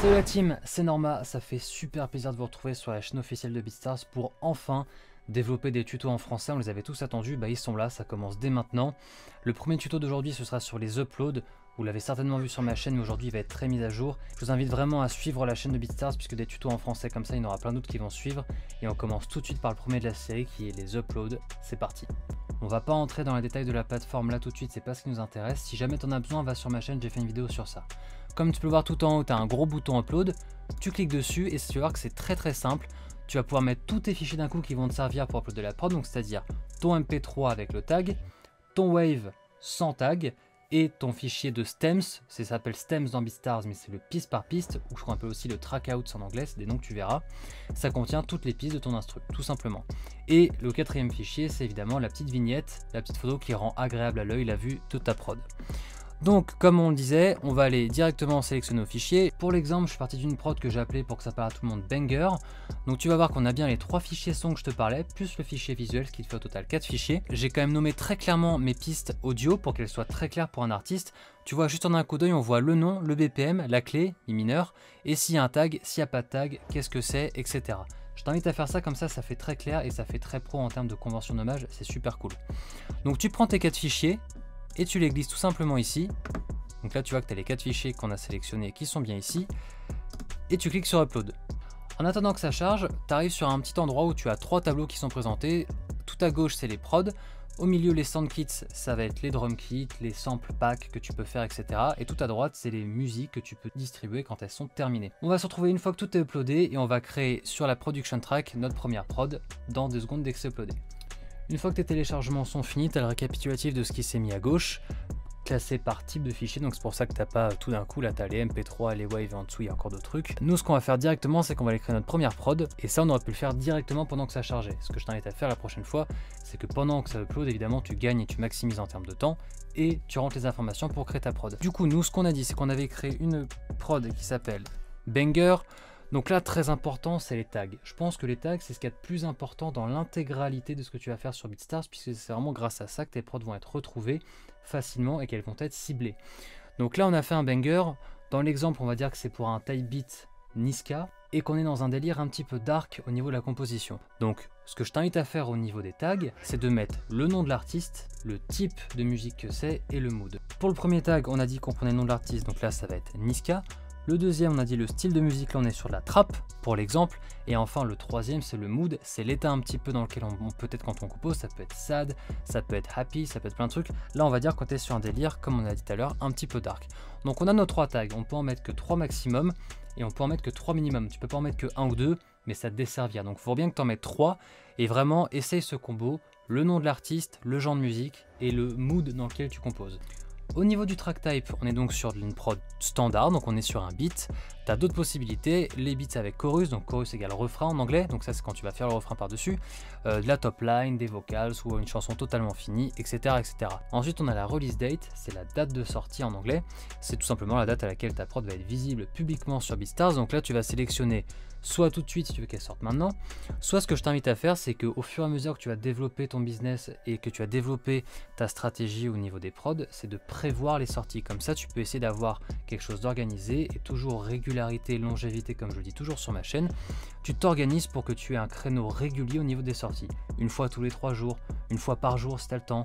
Salut la team, c'est Norma, ça fait super plaisir de vous retrouver sur la chaîne officielle de BeatStars pour enfin développer des tutos en français. On les avait tous attendus, bah ils sont là, ça commence dès maintenant. Le premier tuto d'aujourd'hui ce sera sur les uploads. Vous l'avez certainement vu sur ma chaîne, mais aujourd'hui il va être très mis à jour. Je vous invite vraiment à suivre la chaîne de BeatStars puisque des tutos en français comme ça, il y en aura plein d'autres qui vont suivre. Et on commence tout de suite par le premier de la série qui est les uploads. C'est parti. On va pas entrer dans les détails de la plateforme là tout de suite, c'est pas ce qui nous intéresse. Si jamais tu en as besoin, va sur ma chaîne, j'ai fait une vidéo sur ça. Comme tu peux le voir tout en haut, tu as un gros bouton upload, tu cliques dessus et tu vas voir que c'est très simple. Tu vas pouvoir mettre tous tes fichiers d'un coup qui vont te servir pour uploader la prod, donc c'est-à-dire ton MP3 avec le tag, ton wave sans tag et ton fichier de stems, ça s'appelle stems dans BeatStars mais c'est le piste par piste, ou je crois un peu aussi le trackouts en anglais, c'est des noms que tu verras. Ça contient toutes les pistes de ton instru, tout simplement. Et le quatrième fichier, c'est évidemment la petite vignette, la petite photo qui rend agréable à l'œil la vue de ta prod. Donc comme on le disait, on va aller directement sélectionner nos fichiers. Pour l'exemple, je suis parti d'une prod que j'ai appelée pour que ça parle à tout le monde Banger. Donc tu vas voir qu'on a bien les 3 fichiers son que je te parlais, plus le fichier visuel, ce qui fait au total 4 fichiers. J'ai quand même nommé très clairement mes pistes audio pour qu'elles soient très claires pour un artiste. Tu vois, juste en un coup d'œil, on voit le nom, le BPM, la clé, mi mineur, et s'il y a un tag, s'il n'y a pas de tag, qu'est-ce que c'est, etc. Je t'invite à faire ça, comme ça fait très clair et ça fait très pro en termes de convention nommage, c'est super cool. Donc tu prends tes 4 fichiers, et tu les glisses tout simplement ici. Donc là tu vois que tu as les 4 fichiers qu'on a sélectionnés qui sont bien ici. Et tu cliques sur Upload. En attendant que ça charge, tu arrives sur un petit endroit où tu as 3 tableaux qui sont présentés. Tout à gauche c'est les prods. Au milieu les sound kits, ça va être les drum kits, les sample packs que tu peux faire, etc. Et tout à droite c'est les musiques que tu peux distribuer quand elles sont terminées. On va se retrouver une fois que tout est uploadé et on va créer sur la production track notre première prod dans 2 secondes dès que c'est uploadé. Une fois que tes téléchargements sont finis, tu as le récapitulatif de ce qui s'est mis à gauche, classé par type de fichier, donc c'est pour ça que tu n'as pas tout d'un coup, là tu as les MP3, les waves, en dessous il y a encore d'autres trucs. Nous ce qu'on va faire directement, c'est qu'on va aller créer notre première prod, et ça on aurait pu le faire directement pendant que ça chargeait. Ce que je t'invite à faire la prochaine fois, c'est que pendant que ça upload, évidemment tu gagnes et tu maximises en termes de temps, et tu rentres les informations pour créer ta prod. Du coup nous ce qu'on a dit, c'est qu'on avait créé une prod qui s'appelle Banger. Donc là, très important, c'est les tags. Je pense que les tags, c'est ce qu'il y a de plus important dans l'intégralité de ce que tu vas faire sur BeatStars, puisque c'est vraiment grâce à ça que tes prods vont être retrouvées facilement et qu'elles vont être ciblées. Donc là, on a fait un banger. Dans l'exemple, on va dire que c'est pour un type beat Niska et qu'on est dans un délire un petit peu dark au niveau de la composition. Donc, ce que je t'invite à faire au niveau des tags, c'est de mettre le nom de l'artiste, le type de musique que c'est et le mood. Pour le premier tag, on a dit qu'on prenait le nom de l'artiste, donc là, ça va être Niska. Le deuxième, on a dit le style de musique, là on est sur la trap pour l'exemple. Et enfin le troisième, c'est le mood, c'est l'état un petit peu dans lequel on peut-être quand on compose, ça peut être sad, ça peut être happy, ça peut être plein de trucs. Là on va dire qu'on est sur un délire, comme on a dit tout à l'heure, un petit peu dark. Donc on a nos 3 tags, on peut en mettre que 3 maximum et on peut en mettre que 3 minimum. Tu peux pas en mettre que 1 ou 2, mais ça te desservira. Donc il faut bien que tu en mettes 3 et vraiment essaye ce combo, le nom de l'artiste, le genre de musique et le mood dans lequel tu composes. Au niveau du track type, on est donc sur une prod standard, donc on est sur un beat. Tu as d'autres possibilités, les beats avec chorus, donc chorus égale refrain en anglais, donc ça c'est quand tu vas faire le refrain par-dessus, de la top line, des vocals ou une chanson totalement finie, etc., etc. Ensuite on a la release date, c'est la date de sortie en anglais, c'est tout simplement la date à laquelle ta prod va être visible publiquement sur BeatStars, donc là tu vas sélectionner soit tout de suite si tu veux qu'elle sorte maintenant, soit ce que je t'invite à faire c'est qu'au fur et à mesure que tu vas développer ton business et que tu vas développer ta stratégie au niveau des prods, c'est de prévoir les sorties, comme ça tu peux essayer d'avoir quelque chose d'organisé et toujours régularité, longévité comme je le dis toujours sur ma chaîne, tu t'organises pour que tu aies un créneau régulier au niveau des sorties, une fois tous les 3 jours, une fois par jour si tu as le temps,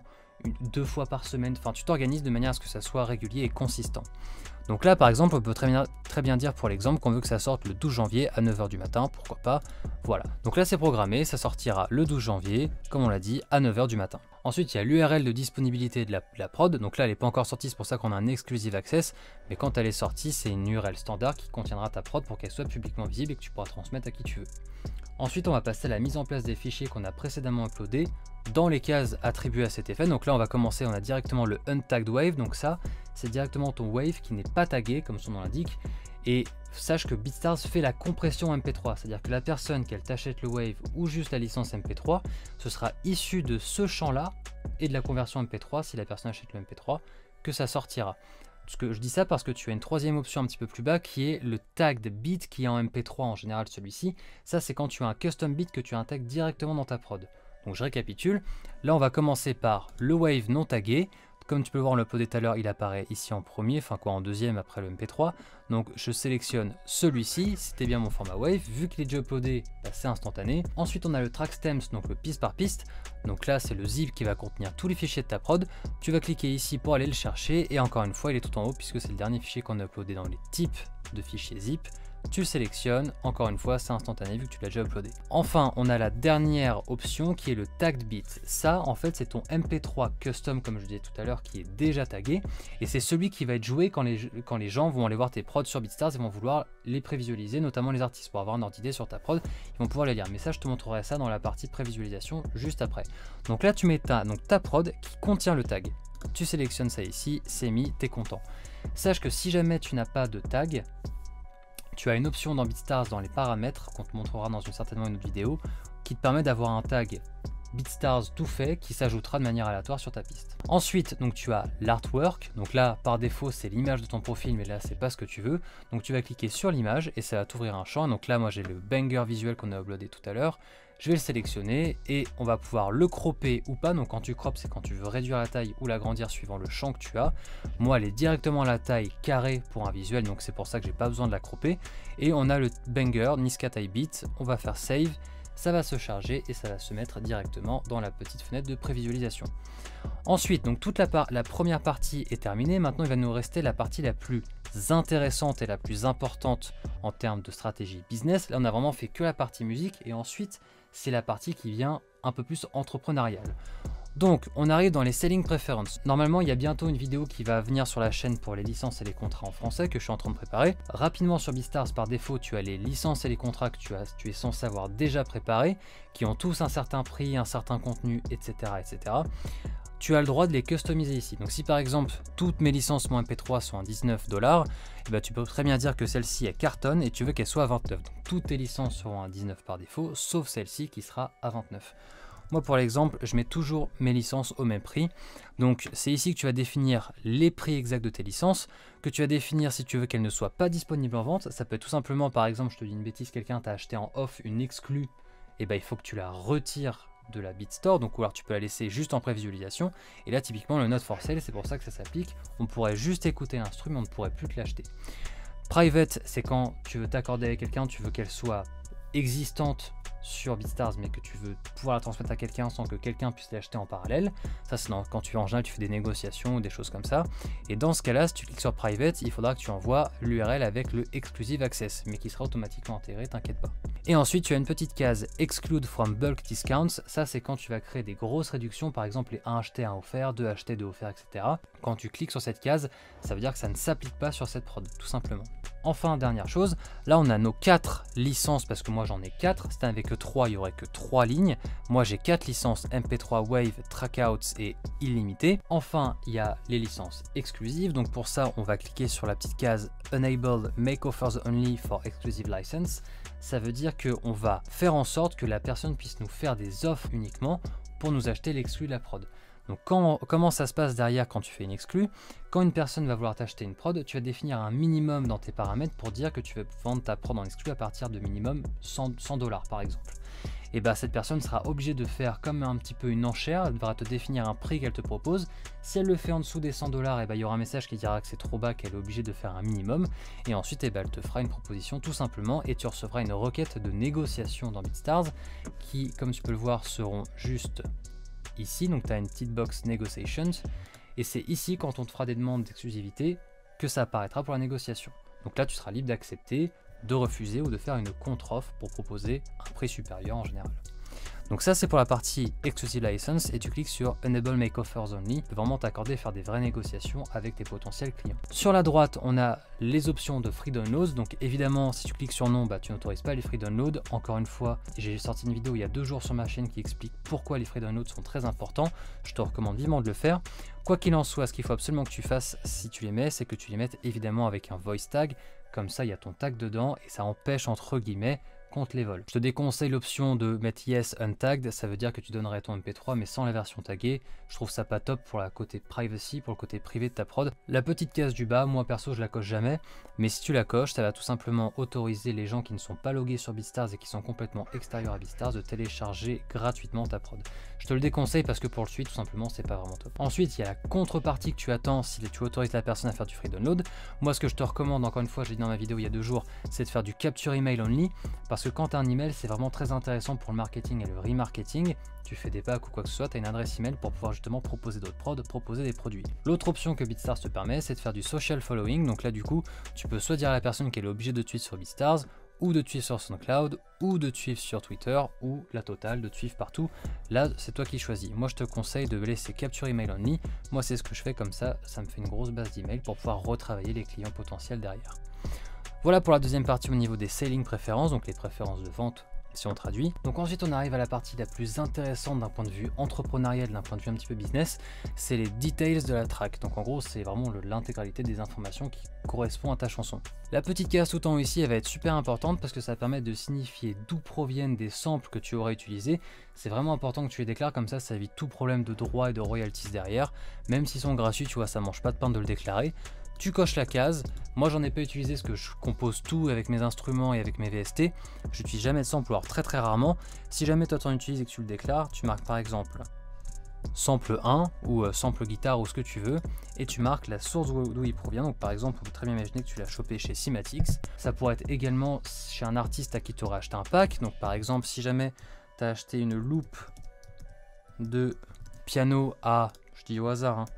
2 fois par semaine, enfin tu t'organises de manière à ce que ça soit régulier et consistant. Donc là par exemple on peut très bien dire pour l'exemple qu'on veut que ça sorte le 12 janvier à 9 h du matin, pourquoi pas, voilà. Donc là c'est programmé, ça sortira le 12 janvier, comme on l'a dit, à 9 h du matin. Ensuite il y a l'URL de disponibilité de la prod, donc là elle n'est pas encore sortie, c'est pour ça qu'on a un exclusive access, mais quand elle est sortie c'est une URL standard qui contiendra ta prod pour qu'elle soit publiquement visible et que tu pourras transmettre à qui tu veux. Ensuite on va passer à la mise en place des fichiers qu'on a précédemment uploadés dans les cases attribuées à cet effet. Donc là on va commencer, on a directement le untagged wave, donc ça c'est directement ton wave qui n'est pas tagué comme son nom l'indique. Et sache que BeatStars fait la compression MP3, c'est-à-dire que la personne qu'elle t'achète le wave ou juste la licence MP3, ce sera issu de ce champ-là et de la conversion MP3 si la personne achète le MP3 que ça sortira. Parce que je dis ça parce que tu as une troisième option un petit peu plus bas qui est le tagged beat qui est en MP3 en général celui-ci. Ça c'est quand tu as un custom beat que tu intègres directement dans ta prod. Donc je récapitule, là on va commencer par le wave non tagué, Comme tu peux le voir, on l'a uploadé tout à l'heure, il apparaît ici en premier, enfin quoi en deuxième après le MP3. Donc je sélectionne celui-ci, c'était bien mon format Wave, vu qu'il est déjà uploadé, bah, c'est instantané. Ensuite on a le track stems, donc le piste par piste. Donc là c'est le zip qui va contenir tous les fichiers de ta prod. Tu vas cliquer ici pour aller le chercher et encore une fois il est tout en haut puisque c'est le dernier fichier qu'on a uploadé dans les types de fichiers zip. Tu le sélectionnes, encore une fois c'est instantané vu que tu l'as déjà uploadé. Enfin on a la dernière option qui est le tagged bit. Ça en fait c'est ton MP3 custom comme je disais tout à l'heure qui est déjà tagué et c'est celui qui va être joué quand les gens vont aller voir tes prods sur BeatStars et vont vouloir les prévisualiser, notamment les artistes pour avoir un ordre d'idée sur ta prod, ils vont pouvoir les lire. Mais ça je te montrerai ça dans la partie prévisualisation juste après. Donc là tu mets ta prod qui contient le tag. Tu sélectionnes ça ici, c'est mis, t'es content. Sache que si jamais tu n'as pas de tag, tu as une option dans BeatStars dans les paramètres qu'on te montrera dans certainement une autre vidéo qui te permet d'avoir un tag BeatStars tout fait qui s'ajoutera de manière aléatoire sur ta piste. Ensuite donc tu as l'artwork, donc là par défaut c'est l'image de ton profil mais là c'est pas ce que tu veux, donc tu vas cliquer sur l'image et ça va t'ouvrir un champ. Donc là moi j'ai le banger visuel qu'on a uploadé tout à l'heure, je vais le sélectionner et on va pouvoir le cropper ou pas. Donc quand tu croppes c'est quand tu veux réduire la taille ou l'agrandir suivant le champ que tu as. Moi elle est directement à la taille carrée pour un visuel donc c'est pour ça que j'ai pas besoin de la cropper. Et on a le banger Niska Type Beat, on va faire save, ça va se charger et ça va se mettre directement dans la petite fenêtre de prévisualisation. Ensuite donc toute la première partie est terminée, maintenant il va nous rester la partie la plus intéressante et la plus importante en termes de stratégie business. Là on a vraiment fait que la partie musique et ensuite c'est la partie qui vient un peu plus entrepreneuriale. Donc on arrive dans les selling preferences. Normalement il y a bientôt une vidéo qui va venir sur la chaîne pour les licences et les contrats en français que je suis en train de préparer. Rapidement sur BeatStars par défaut tu as les licences et les contrats que tu es censé avoir déjà préparés, qui ont tous un certain prix, un certain contenu, etc. etc. Tu as le droit de les customiser ici. Donc si par exemple toutes mes licences mon MP3 sont à 19 $, et ben, tu peux très bien dire que celle-ci est cartonne et tu veux qu'elle soit à 29. Donc toutes tes licences seront à 19 par défaut, sauf celle-ci qui sera à 29. Moi pour l'exemple, je mets toujours mes licences au même prix. Donc c'est ici que tu vas définir les prix exacts de tes licences, que tu vas définir si tu veux qu'elles ne soient pas disponibles en vente. Ça peut être tout simplement, par exemple, je te dis une bêtise, quelqu'un t'a acheté en off une exclue, et ben il faut que tu la retires de la BeatStore, donc ou alors tu peux la laisser juste en prévisualisation. Et là typiquement le not for sale, c'est pour ça que ça s'applique. On pourrait juste écouter l'instru, mais on ne pourrait plus te l'acheter. Private, c'est quand tu veux t'accorder avec quelqu'un, tu veux qu'elle soit existante sur BeatStars mais que tu veux pouvoir la transmettre à quelqu'un sans que quelqu'un puisse l'acheter en parallèle. Ça c'est quand tu en général tu fais des négociations ou des choses comme ça. Et dans ce cas là si tu cliques sur Private, il faudra que tu envoies l'URL avec le Exclusive Access mais qui sera automatiquement intégré, t'inquiète pas. Et ensuite tu as une petite case Exclude from Bulk Discounts. Ça c'est quand tu vas créer des grosses réductions, par exemple les 1 acheté 1 offert, 2 acheté 2 offert, etc. Quand tu cliques sur cette case, ça veut dire que ça ne s'applique pas sur cette prod tout simplement. Enfin dernière chose, là on a nos 4 licences parce que moi j'en ai 4, si t'en avais que 3 il n'y aurait que 3 lignes. Moi j'ai 4 licences MP3 Wave, Trackouts et illimité. Enfin il y a les licences exclusives, donc pour ça on va cliquer sur la petite case Enable Make Offers Only for Exclusive License. Ça veut dire qu'on va faire en sorte que la personne puisse nous faire des offres uniquement pour nous acheter l'exclu de la prod. Donc comment ça se passe derrière quand tu fais une exclue? Quand une personne va vouloir t'acheter une prod, tu vas définir un minimum dans tes paramètres pour dire que tu veux vendre ta prod en exclu à partir de minimum 100 $ par exemple. Et bah cette personne sera obligée de faire comme un petit peu une enchère, elle devra te définir un prix qu'elle te propose. Si elle le fait en dessous des 100 $, et bah, il y aura un message qui dira que c'est trop bas, qu'elle est obligée de faire un minimum. Et ensuite bah, elle te fera une proposition tout simplement et tu recevras une requête de négociation dans BeatStars qui, comme tu peux le voir, seront juste ici. Donc tu as une petite box Negotiations et c'est ici quand on te fera des demandes d'exclusivité que ça apparaîtra pour la négociation. Donc là tu seras libre d'accepter, de refuser ou de faire une contre-offre pour proposer un prix supérieur en général. Donc ça c'est pour la partie Exclusive License et tu cliques sur Enable Make Offers Only, tu peux vraiment t'accorder à faire des vraies négociations avec tes potentiels clients. Sur la droite on a les options de Free Downloads, donc évidemment si tu cliques sur non, bah, tu n'autorises pas les Free Downloads. Encore une fois, j'ai sorti une vidéo il y a 2 jours sur ma chaîne qui explique pourquoi les Free Downloads sont très importants, je te recommande vivement de le faire. Quoi qu'il en soit, ce qu'il faut absolument que tu fasses si tu les mets, c'est que tu les mettes évidemment avec un voice tag, comme ça il y a ton tag dedans et ça empêche entre guillemets compte les vols. Je te déconseille l'option de mettre yes untagged, ça veut dire que tu donnerais ton MP3 mais sans la version taguée. Je trouve ça pas top pour la côté privacy, pour le côté privé de ta prod. La petite case du bas, moi perso je la coche jamais, mais si tu la coches, ça va tout simplement autoriser les gens qui ne sont pas logués sur BeatStars et qui sont complètement extérieurs à BeatStars de télécharger gratuitement ta prod. Je te le déconseille parce que pour le suite tout simplement c'est pas vraiment top. Ensuite il y a la contrepartie que tu attends si tu autorises la personne à faire du free download. Moi ce que je te recommande, encore une fois j'ai dit dans ma vidéo il y a 2 jours, c'est de faire du capture email only, parce que quand tu as un email c'est vraiment très intéressant pour le marketing et le remarketing. Tu fais des packs ou quoi que ce soit, tu as une adresse email pour pouvoir justement proposer d'autres prods, proposer des produits. L'autre option que BeatStars te permet, c'est de faire du social following. Donc là du coup tu peux soit dire à la personne qu'elle est obligée de te suivre sur BeatStars, ou de te suivre sur SoundCloud, ou de te suivre sur Twitter, ou la totale, de te suivre partout. Là, c'est toi qui choisis. Moi, je te conseille de laisser capture email only. Moi, c'est ce que je fais comme ça me fait une grosse base d'email pour pouvoir retravailler les clients potentiels derrière. Voilà pour la deuxième partie au niveau des selling préférences, donc les préférences de vente si on traduit. Donc ensuite on arrive à la partie la plus intéressante d'un point de vue entrepreneurial, d'un point de vue un petit peu business, c'est les details de la track. Donc en gros c'est vraiment l'intégralité des informations qui correspondent à ta chanson. La petite case tout en haut ici elle va être super importante parce que ça permet de signifier d'où proviennent des samples que tu aurais utilisés. C'est vraiment important que tu les déclares, comme ça évite tout problème de droit et de royalties derrière. Même s'ils sont gratuits, tu vois, ça mange pas de pain de le déclarer. Tu coches la case. Moi j'en ai pas utilisé parce que je compose tout avec mes instruments et avec mes VST. Je n'utilise jamais de sample, alors très rarement. Si jamais toi t'en utilises et que tu le déclares, tu marques par exemple sample 1 ou sample guitare ou ce que tu veux, et tu marques la source d'où il provient. Donc par exemple on peut très bien imaginer que tu l'as chopé chez Cymatics. Ça pourrait être également chez un artiste à qui tu aurais acheté un pack. Donc par exemple si jamais tu as acheté une loupe de piano à, je dis au hasard, hein,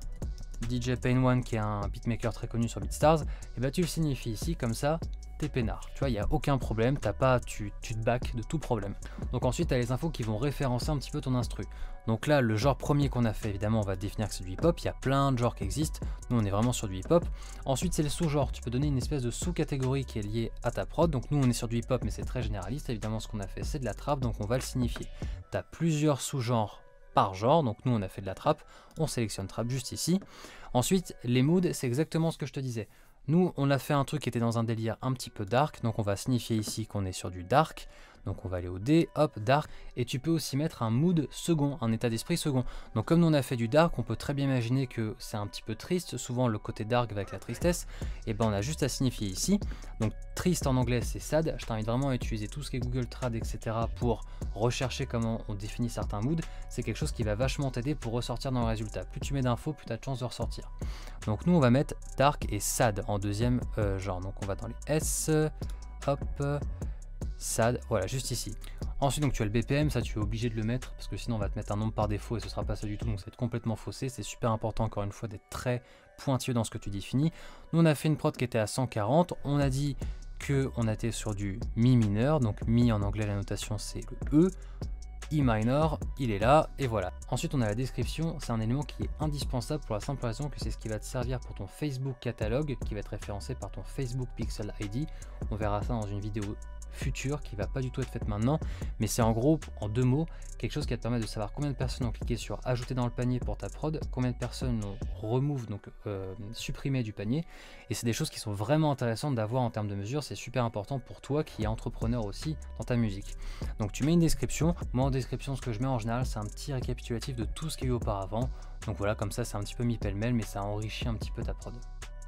DJ Pain One qui est un beatmaker très connu sur BeatStars, et bah tu le signifies ici comme ça, t'es peinard. Tu vois, il n'y a aucun problème, tu te back de tout problème. Donc ensuite tu as les infos qui vont référencer un petit peu ton instru. Donc là le genre premier qu'on a fait, évidemment on va définir que c'est du hip-hop, il y a plein de genres qui existent, nous on est vraiment sur du hip-hop. Ensuite c'est le sous-genre, tu peux donner une espèce de sous-catégorie qui est liée à ta prod. Donc nous on est sur du hip-hop mais c'est très généraliste, évidemment ce qu'on a fait c'est de la trap, donc on va le signifier. Tu as plusieurs sous-genres par genre, donc nous on a fait de la trap, on sélectionne trap juste ici. Ensuite les moods c'est exactement ce que je te disais, nous on a fait un truc qui était dans un délire un petit peu dark, donc on va signifier ici qu'on est sur du dark. Donc on va aller au D, hop, dark, et tu peux aussi mettre un mood second, un état d'esprit second. Donc comme nous on a fait du dark, on peut très bien imaginer que c'est un petit peu triste, souvent le côté dark avec la tristesse, et ben on a juste à signifier ici. Donc triste en anglais c'est sad, je t'invite vraiment à utiliser tout ce qui est Google Trad, etc. pour rechercher comment on définit certains moods. C'est quelque chose qui va vachement t'aider pour ressortir dans le résultat. Plus tu mets d'infos, plus tu as de chances de ressortir. Donc nous on va mettre dark et sad en deuxième genre. Donc on va dans les S, hop, sad, voilà, juste ici. Ensuite, donc tu as le BPM, ça tu es obligé de le mettre parce que sinon on va te mettre un nombre par défaut et ce sera pas ça du tout, donc ça va être complètement faussé. C'est super important encore une fois d'être très pointilleux dans ce que tu définis. Nous on a fait une prod qui était à 140, on a dit que on était sur du mi mineur, donc mi en anglais la notation c'est le E, E minor, il est là, et voilà. Ensuite on a la description, c'est un élément qui est indispensable pour la simple raison que c'est ce qui va te servir pour ton Facebook catalogue, qui va être référencé par ton Facebook Pixel ID. On verra ça dans une vidéo future qui va pas du tout être faite maintenant, mais c'est en gros, en 2 mots, quelque chose qui va te permettre de savoir combien de personnes ont cliqué sur ajouter dans le panier pour ta prod, combien de personnes ont remove, donc supprimé du panier, et c'est des choses qui sont vraiment intéressantes d'avoir en termes de mesure. C'est super important pour toi qui es entrepreneur aussi dans ta musique. Donc tu mets une description. Moi en description ce que je mets en général c'est un petit récapitulatif de tout ce qu'il y a eu auparavant, donc voilà, comme ça c'est un petit peu mis pêle-mêle mais ça enrichit un petit peu ta prod.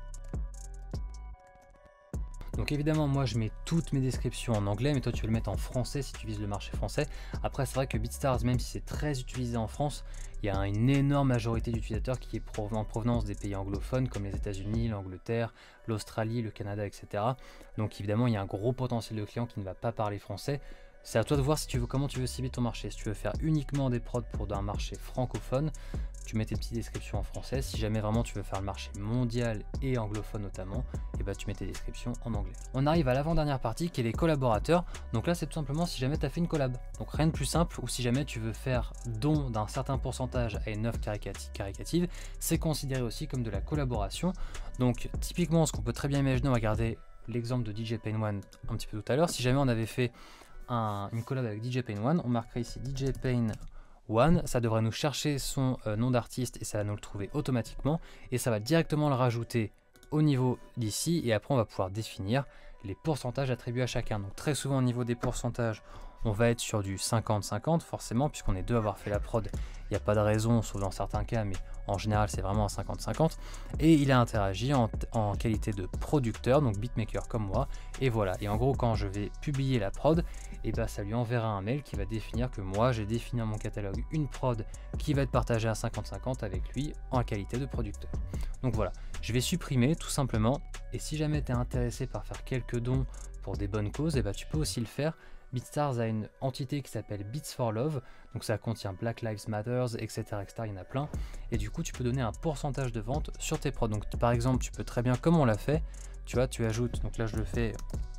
Donc évidemment moi je mets toutes mes descriptions en anglais, mais toi tu veux le mettre en français si tu vises le marché français. Après c'est vrai que BeatStars, même si c'est très utilisé en France, il y a une énorme majorité d'utilisateurs qui est en provenance des pays anglophones comme les États-Unis, l'Angleterre, l'Australie, le Canada, etc. Donc évidemment il y a un gros potentiel de clients qui ne va pas parler français. C'est à toi de voir si tu veux, comment tu veux cibler ton marché. Si tu veux faire uniquement des prods pour un marché francophone, tu mets tes petites descriptions en français. Si jamais vraiment tu veux faire le marché mondial et anglophone notamment, et bah tu mets tes descriptions en anglais. On arrive à l'avant-dernière partie qui est les collaborateurs. Donc là c'est tout simplement si jamais tu as fait une collab. Donc rien de plus simple, ou si jamais tu veux faire don d'un certain pourcentage à une œuvre caritative, c'est considéré aussi comme de la collaboration. Donc typiquement ce qu'on peut très bien imaginer, on va regarder l'exemple de DJ Pain One un petit peu tout à l'heure. Si jamais on avait fait une collab avec DJ Pain One, on marquerait ici DJ Pain One, ça devrait nous chercher son nom d'artiste et ça va nous le trouver automatiquement, et ça va directement le rajouter au niveau d'ici, et après on va pouvoir définir les pourcentages attribués à chacun. Donc très souvent au niveau des pourcentages, on va être sur du 50-50 forcément, puisqu'on est deux à avoir fait la prod. Il n'y a pas de raison, sauf dans certains cas, mais en général c'est vraiment un 50-50. Et il a interagi en qualité de producteur, donc beatmaker comme moi. Et voilà, et en gros quand je vais publier la prod, et bah ça lui enverra un mail qui va définir que moi j'ai défini dans mon catalogue une prod qui va être partagée à 50-50 avec lui en qualité de producteur. Donc voilà, je vais supprimer tout simplement. Et si jamais tu es intéressé par faire quelques dons pour des bonnes causes, et bah tu peux aussi le faire. BeatStars a une entité qui s'appelle Beats for Love, donc ça contient Black Lives Matter, etc., etc., il y en a plein, et du coup tu peux donner un pourcentage de vente sur tes prods. Donc par exemple, tu peux très bien, comme on l'a fait, tu vois, tu ajoutes, donc là je le fais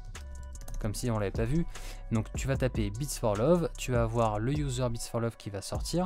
comme si on l'avait pas vu, donc tu vas taper Beats for Love, tu vas avoir le user Beats for Love qui va sortir,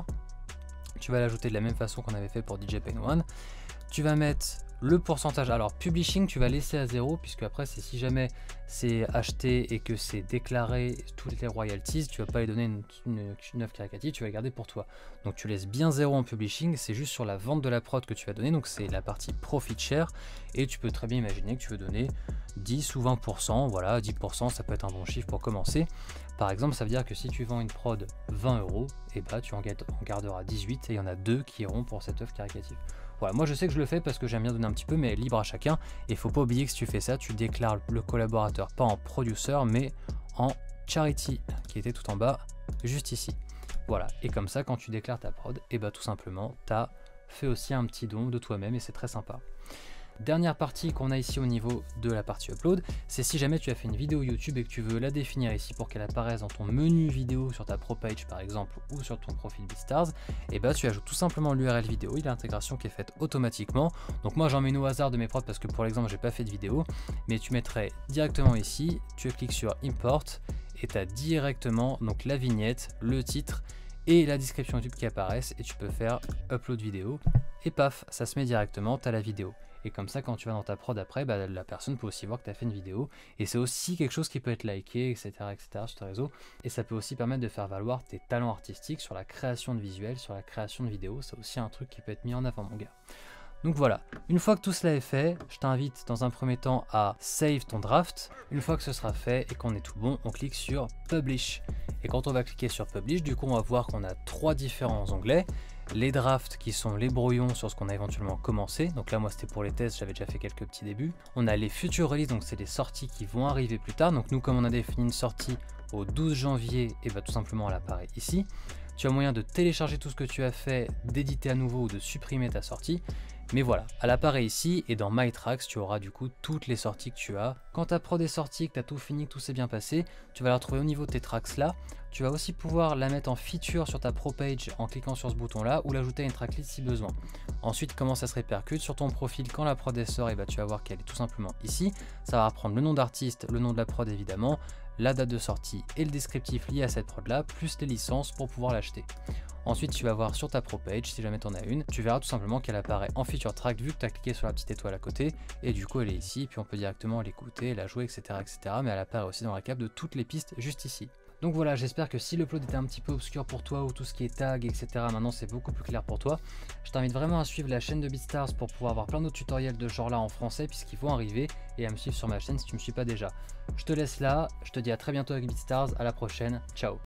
tu vas l'ajouter de la même façon qu'on avait fait pour DJ Pain One, tu vas mettre le pourcentage. Alors publishing tu vas laisser à 0, puisque après c'est si jamais c'est acheté et que c'est déclaré toutes les royalties, tu vas pas les donner une œuvre caricative, tu vas les garder pour toi. Donc tu laisses bien 0 en publishing, c'est juste sur la vente de la prod que tu vas donner, donc c'est la partie profit share, et tu peux très bien imaginer que tu veux donner 10 ou 20%, voilà, 10% ça peut être un bon chiffre pour commencer. Par exemple, ça veut dire que si tu vends une prod 20 €, et bah tu en garderas 18 et il y en a 2 qui iront pour cette œuvre caricative. Voilà, moi je sais que je le fais parce que j'aime bien donner un petit peu, mais libre à chacun. Et il faut pas oublier que si tu fais ça, tu déclares le collaborateur pas en producer, mais en charity, qui était tout en bas, juste ici. Voilà, et comme ça, quand tu déclares ta prod, et bah tout simplement, tu as fait aussi un petit don de toi-même et c'est très sympa. Dernière partie qu'on a ici au niveau de la partie upload, c'est si jamais tu as fait une vidéo YouTube et que tu veux la définir ici pour qu'elle apparaisse dans ton menu vidéo sur ta pro page par exemple ou sur ton profil BeatStars, et bah tu ajoutes tout simplement l'URL vidéo, il y a l'intégration qui est faite automatiquement. Donc moi j'en mets une au hasard de mes prods parce que pour l'exemple j'ai pas fait de vidéo, mais tu mettrais directement ici, tu cliques sur Import et tu as directement donc la vignette, le titre et la description YouTube qui apparaissent et tu peux faire upload vidéo et paf, ça se met directement, tu as la vidéo. Et comme ça, quand tu vas dans ta prod après, bah, la personne peut aussi voir que tu as fait une vidéo. Et c'est aussi quelque chose qui peut être liké, etc., sur tes réseaux. Et ça peut aussi permettre de faire valoir tes talents artistiques sur la création de visuels, sur la création de vidéos. C'est aussi un truc qui peut être mis en avant, mon gars. Donc voilà, une fois que tout cela est fait, je t'invite dans un premier temps à save ton draft. Une fois que ce sera fait et qu'on est tout bon, on clique sur Publish. Et quand on va cliquer sur Publish, du coup on va voir qu'on a 3 différents onglets. Les drafts qui sont les brouillons sur ce qu'on a éventuellement commencé, donc là moi c'était pour les tests, j'avais déjà fait quelques petits débuts. On a les future releases, donc c'est les sorties qui vont arriver plus tard, donc nous comme on a défini une sortie au 12 janvier, et bah tout simplement elle apparaît ici. Tu as moyen de télécharger tout ce que tu as fait, d'éditer à nouveau ou de supprimer ta sortie. Mais voilà, elle apparaît ici et dans My Tracks, tu auras du coup toutes les sorties que tu as. Quand ta prod est sortie, que tu as tout fini, que tout s'est bien passé, tu vas la retrouver au niveau de tes tracks là. Tu vas aussi pouvoir la mettre en feature sur ta pro page en cliquant sur ce bouton là ou l'ajouter à une tracklist si besoin. Ensuite, comment ça se répercute sur ton profil quand la prod sort, et bah, tu vas voir qu'elle est tout simplement ici. Ça va reprendre le nom d'artiste, le nom de la prod évidemment, la date de sortie et le descriptif lié à cette prod là, plus les licences pour pouvoir l'acheter. Ensuite, tu vas voir sur ta pro page, si jamais tu en as une, tu verras tout simplement qu'elle apparaît en feature track vu que tu as cliqué sur la petite étoile à côté. Et du coup, elle est ici, puis on peut directement l'écouter, la jouer, etc., etc. Mais elle apparaît aussi dans la récap de toutes les pistes juste ici. Donc voilà, j'espère que si le upload était un petit peu obscur pour toi ou tout ce qui est tag, etc., maintenant c'est beaucoup plus clair pour toi. Je t'invite vraiment à suivre la chaîne de BeatStars pour pouvoir avoir plein d'autres tutoriels de ce genre là en français puisqu'ils vont arriver, et à me suivre sur ma chaîne si tu ne me suis pas déjà. Je te laisse là, je te dis à très bientôt avec BeatStars, à la prochaine, ciao.